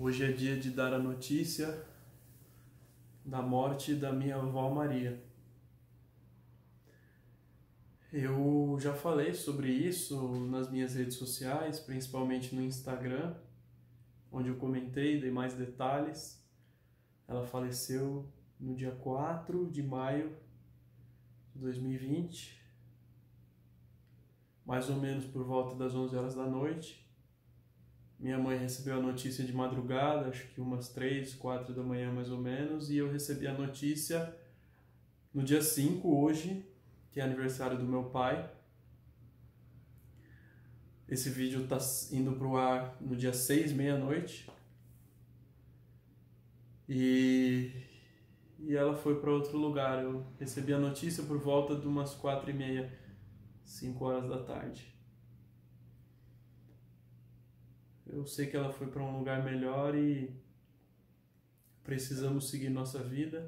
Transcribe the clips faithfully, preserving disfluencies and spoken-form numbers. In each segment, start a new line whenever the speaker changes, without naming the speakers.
Hoje é dia de dar a notícia da morte da minha avó Maria. Eu já falei sobre isso nas minhas redes sociais, principalmente no Instagram, onde eu comentei, dei mais detalhes. Ela faleceu no dia quatro de maio de dois mil e vinte, mais ou menos por volta das onze horas da noite. Minha mãe recebeu a notícia de madrugada, acho que umas três, quatro da manhã mais ou menos, e eu recebi a notícia no dia cinco, hoje, que é aniversário do meu pai. Esse vídeo está indo para o ar no dia seis, meia-noite. E, e ela foi para outro lugar. Eu recebi a notícia por volta de umas quatro e meia, cinco horas da tarde. Eu sei que ela foi para um lugar melhor e precisamos seguir nossa vida.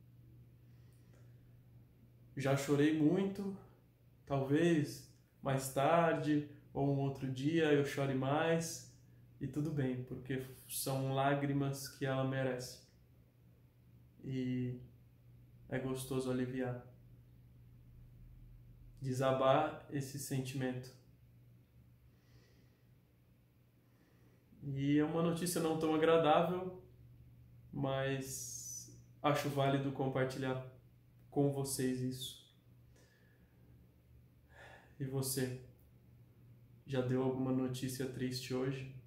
Já chorei muito, talvez mais tarde ou um outro dia eu chore mais, e tudo bem, porque são lágrimas que ela merece. E é gostoso aliviar, desabar esse sentimento. E é uma notícia não tão agradável, mas acho válido compartilhar com vocês isso. E você, já deu alguma notícia triste hoje?